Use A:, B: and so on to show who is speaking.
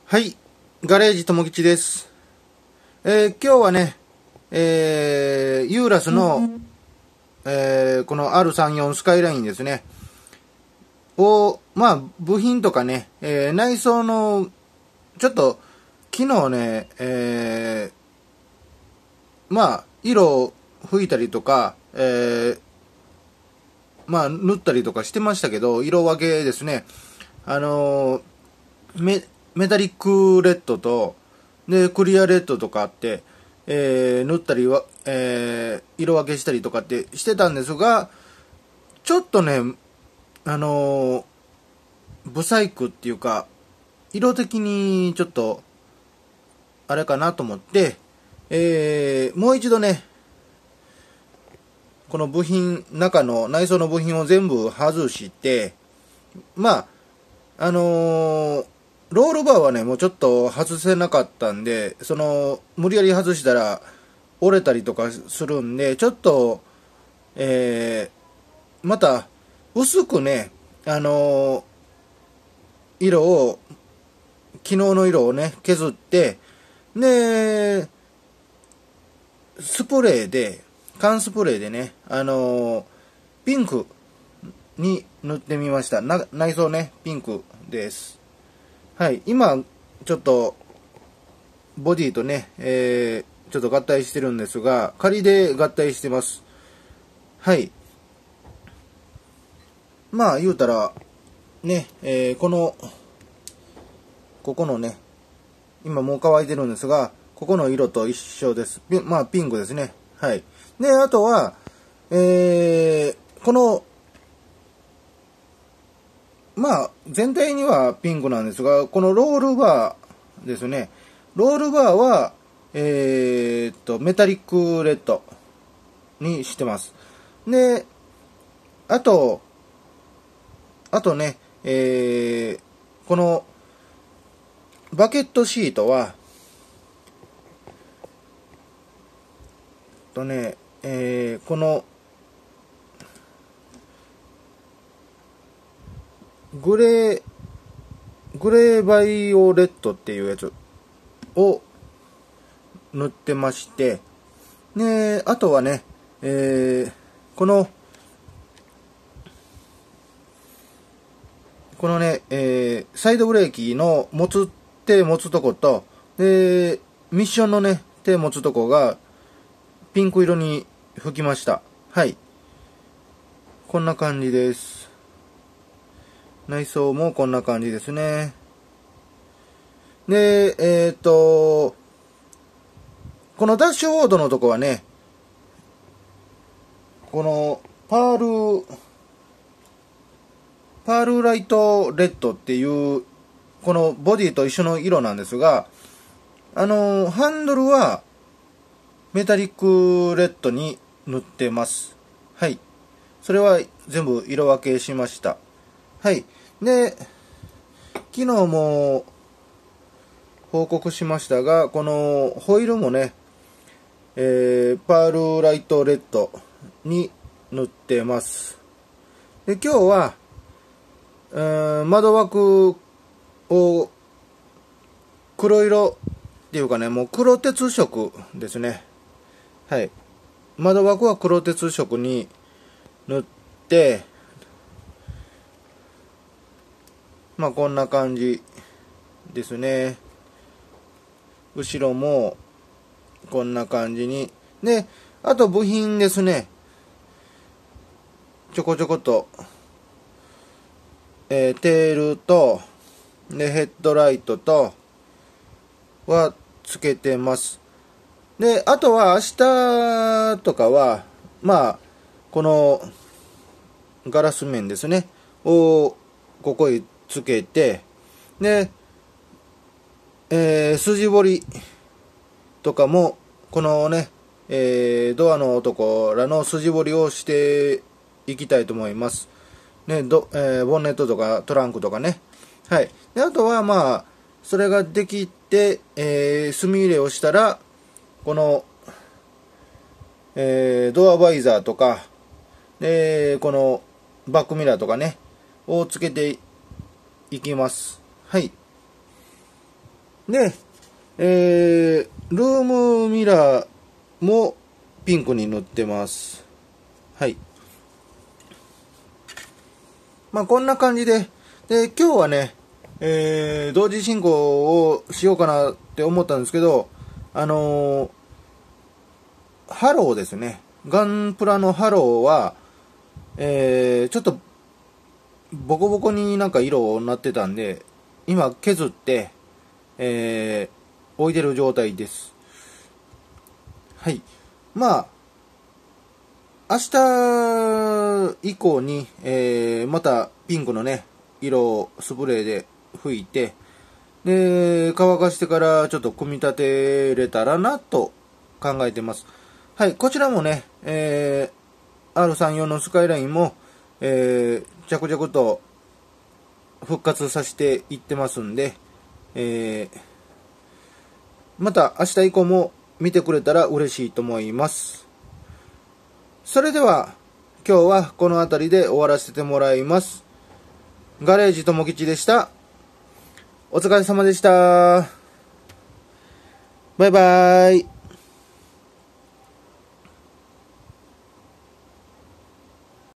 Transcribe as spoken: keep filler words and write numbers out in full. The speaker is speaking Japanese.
A: はい、ガレージともきちです。えー、今日はね、えー、ユーラスの、えー、この アールさんじゅうよん スカイラインですね。を、まあ、部品とかね、えー、内装の、ちょっと、昨日ね、えー、まあ、色を吹いたりとか、えー、まあ、塗ったりとかしてましたけど、色分けですね。あのー、メ、メタリックレッドと、で、クリアレッドとかあって、えー、塗ったりは、えー、色分けしたりとかってしてたんですが、ちょっとね、あのー、ブサイクっていうか、色的にちょっと、あれかなと思って、えー、もう一度ね、この部品、中の内装の部品を全部外して、まあ、あのー、ロールバーはね、もうちょっと外せなかったんで、その、無理やり外したら折れたりとかするんで、ちょっと、えー、また、薄くね、あのー、色を、昨日の色をね、削って、で、スプレーで、缶スプレーでね、あのー、ピンクに塗ってみました。な内装ね、ピンクです。はい、今、ちょっと、ボディとね、えー、ちょっと合体してるんですが、仮で合体してます。はい。まあ、言うたら、ね、えー、この、ここのね、今もう乾いてるんですが、ここの色と一緒です。まあ、ピンクですね。はい。で、あとは、えー、この、まあ、全体にはピンクなんですが、このロールバーですね。ロールバーは、えー、っと、メタリックレッドにしてます。で、あと、あとね、えー、この、バケットシートは、とね、えー、この、グレー、グレーバイオレットっていうやつを塗ってまして、で、あとはね、えー、この、このね、えー、サイドブレーキの持つ手持つとこと、で、ミッションのね、手持つとこが、ピンク色に吹きました。はい。こんな感じです。内装もこんな感じですね。で、えっと、このダッシュボードのとこはね、このパール、パールライトレッドっていう、このボディと一緒の色なんですが、あの、ハンドルはメタリックレッドに塗ってます。はい。それは全部色分けしました。はい。で、昨日も報告しましたが、このホイールもね、えー、パールライトレッドに塗ってます。で、今日は、えー、窓枠を黒色っていうかね、もう黒鉄色ですね。はい。窓枠は黒鉄色に塗って、まあこんな感じですね。後ろもこんな感じに。で、あと部品ですね。ちょこちょこと、えー、テールと、で、ヘッドライトと、はつけてます。で、あとは明日とかは、まあ、このガラス面ですね、をここにつけて、で、えー、筋彫りとかも、このね、えー、ドアのとこらの筋彫りをしていきたいと思います。ね、どえー、ボンネットとかトランクとかね。はい。で、あとはまあ、それができて、えー、墨入れをしたら、この、えー、ドアバイザーとか、で、このバックミラーとかね、をつけていきます。はい。 で、えー、ルームミラーもピンクに塗ってます。はい。まあこんな感じで、で、今日はね、えー、同時進行をしようかなって思ったんですけど、あのー、ハローですね。ガンプラのハローは、えー、ちょっと、ボコボコになんか色になってたんで、今削って、えー、置いてる状態です。はい。まあ、明日以降に、えー、またピンクのね、色をスプレーで拭いて、で、乾かしてからちょっと組み立てれたらなと考えてます。はい、こちらもね、えー、アールさんじゅうよん のスカイラインも、えー、着々と復活させていってますんで、えー、また明日以降も見てくれたら嬉しいと思います。それでは、今日はこの辺りで終わらせてもらいます。ガレージともきちでした。お疲れ様でした。バイバーイ。